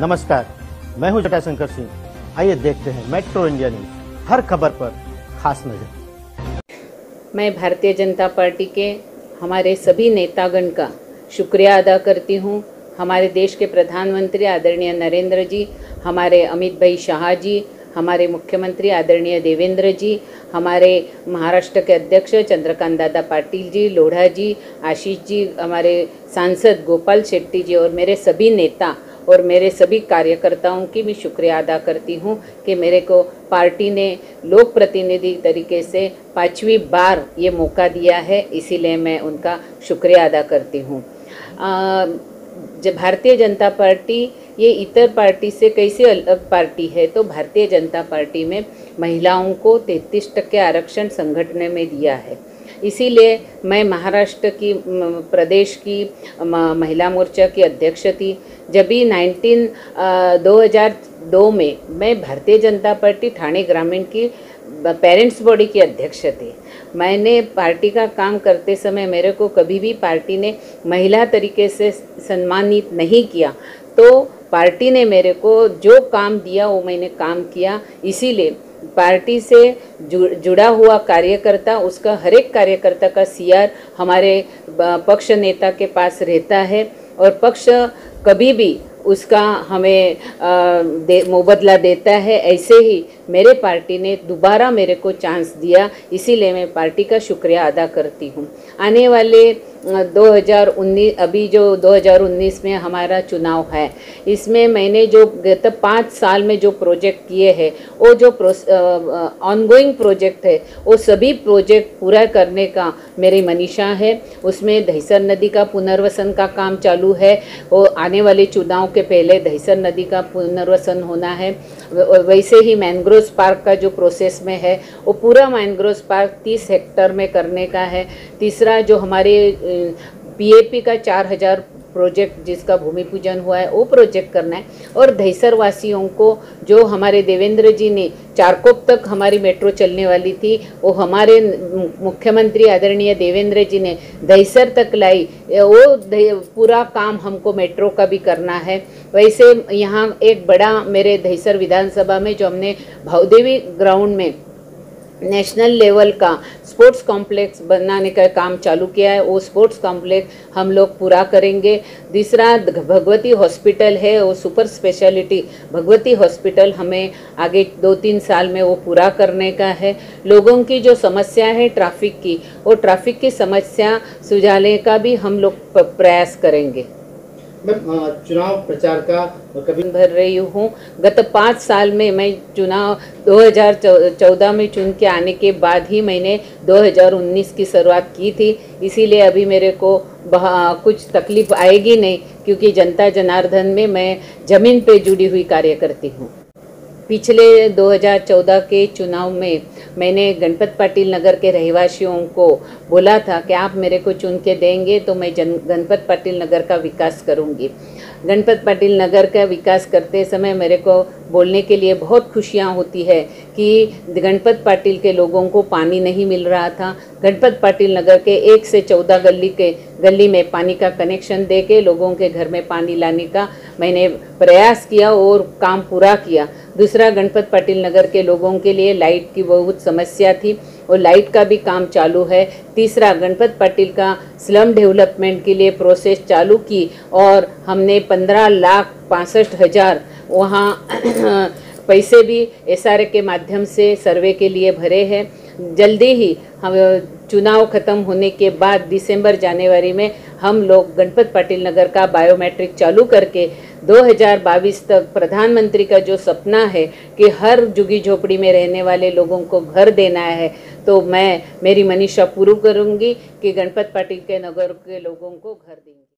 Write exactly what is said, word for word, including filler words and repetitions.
नमस्कार, मैं हूं जटाशंकर सिंह। आइए देखते हैं मेट्रो इंडिया न्यूज, हर खबर पर खास नजर। मैं भारतीय जनता पार्टी के हमारे सभी नेतागण का शुक्रिया अदा करती हूं। हमारे देश के प्रधानमंत्री आदरणीय नरेंद्र जी, हमारे अमित भाई शाह जी, हमारे मुख्यमंत्री आदरणीय देवेंद्र जी, हमारे महाराष्ट्र के अध्यक्ष चंद्रकांत दादा पाटिल जी, लोढ़ा जी, आशीष जी, हमारे सांसद गोपाल शेट्टी जी और मेरे सभी नेता और मेरे सभी कार्यकर्ताओं की भी शुक्रिया अदा करती हूं कि मेरे को पार्टी ने लोक प्रतिनिधि तरीके से पांचवी बार ये मौका दिया है, इसीलिए मैं उनका शुक्रिया अदा करती हूं। जब भारतीय जनता पार्टी ये इतर पार्टी से कैसे अलग पार्टी है, तो भारतीय जनता पार्टी में महिलाओं को तैंतीस टक्के आरक्षण संगठन में दिया है। इसीलिए मैं महाराष्ट्र की प्रदेश की महिला मोर्चा की अध्यक्ष थी। जब भी नाइनटीन दो हज़ार दो में मैं भारतीय जनता पार्टी ठाणे ग्रामीण की पेरेंट्स बॉडी की अध्यक्ष थी। मैंने पार्टी का काम करते समय मेरे को कभी भी पार्टी ने महिला तरीके से सम्मानित नहीं किया, तो पार्टी ने मेरे को जो काम दिया वो मैंने काम किया। इसीलिए पार्टी से जुड़ा हुआ कार्यकर्ता, उसका हर एक कार्यकर्ता का सीआर हमारे पक्ष नेता के पास रहता है और पक्ष कभी भी उसका हमें दे, मुबदला देता है। ऐसे ही मेरे पार्टी ने दोबारा मेरे को चांस दिया, इसीलिए मैं पार्टी का शुक्रिया अदा करती हूँ। आने वाले दो हज़ार उन्नीस अभी जो दो हज़ार उन्नीस में हमारा चुनाव है, इसमें मैंने जो गत पाँच साल में जो प्रोजेक्ट किए हैं, वो जो ऑनगोइंग प्रोजेक्ट है, वो सभी प्रोजेक्ट पूरा करने का मेरी मनीषा है। उसमें दहिसर नदी का पुनर्वसन का काम चालू है, वो आने वाले चुनाव के पहले दहिसर नदी का पुनर्वसन होना है। वैसे ही मैनग्रोव पार्क का जो प्रोसेस में है, वो पूरा मैनग्रोव पार्क तीस हेक्टर में करने का है। तीसरा जो हमारे पीएपी का चार हज़ार प्रोजेक्ट जिसका भूमि पूजन हुआ है, वो प्रोजेक्ट करना है। और दहिसर वासियों को जो हमारे देवेंद्र जी ने चारकोप तक हमारी मेट्रो चलने वाली थी, वो हमारे मुख्यमंत्री आदरणीय देवेंद्र जी ने दहिसर तक लाई, वो पूरा काम हमको मेट्रो का भी करना है। वैसे यहाँ एक बड़ा मेरे दहिसर विधानसभा में जो हमने भावदेवी ग्राउंड में नेशनल लेवल का स्पोर्ट्स कॉम्प्लेक्स बनाने का काम चालू किया है, वो स्पोर्ट्स कॉम्प्लेक्स हम लोग पूरा करेंगे। दूसरा भगवती हॉस्पिटल है, वो सुपर स्पेशलिटी भगवती हॉस्पिटल हमें आगे दो तीन साल में वो पूरा करने का है। लोगों की जो समस्या है ट्रैफिक की, वो ट्रैफिक की समस्या सुझाने का भी हम लोग प्रयास करेंगे। मैं चुनाव प्रचार का कभी भर रही हूँ। गत पाँच साल में मैं चुनाव दो हज़ार चौदह में चुन के आने के बाद ही मैंने दो हज़ार उन्नीस की शुरुआत की थी। इसीलिए अभी मेरे को कुछ तकलीफ आएगी नहीं, क्योंकि जनता जनार्दन में मैं ज़मीन पे जुड़ी हुई कार्य करती हूँ। पिछले दो हज़ार चौदह के चुनाव में मैंने गणपत पाटिल नगर के रहवासियों को बोला था कि आप मेरे को चुन के देंगे तो मैं जन गणपत पाटिल नगर का विकास करूंगी। गणपत पाटिल नगर का विकास करते समय मेरे को बोलने के लिए बहुत खुशियां होती है कि गणपत पाटिल के लोगों को पानी नहीं मिल रहा था। गणपत पाटिल नगर के एक से चौदह गली के गली में पानी का कनेक्शन दे के लोगों के घर में पानी लाने का मैंने प्रयास किया और काम पूरा किया। दूसरा, गणपत पाटिल नगर के लोगों के लिए लाइट की बहुत समस्या थी, और लाइट का भी काम चालू है। तीसरा, गणपत पाटिल का स्लम डेवलपमेंट के लिए प्रोसेस चालू की और हमने पंद्रह लाख पासठ हज़ार वहाँ पैसे भी एसआरए के माध्यम से सर्वे के लिए भरे हैं। जल्दी ही हम चुनाव ख़त्म होने के बाद दिसंबर जनवरी में हम लोग गणपत पाटिल नगर का बायोमेट्रिक चालू करके दो हज़ार बाईस तक प्रधानमंत्री का जो सपना है कि हर झुग्गी झोपड़ी में रहने वाले लोगों को घर देना है, तो मैं मेरी मनीषा पूरी करूंगी कि गणपत पाटिल के नगर के लोगों को घर देंगे।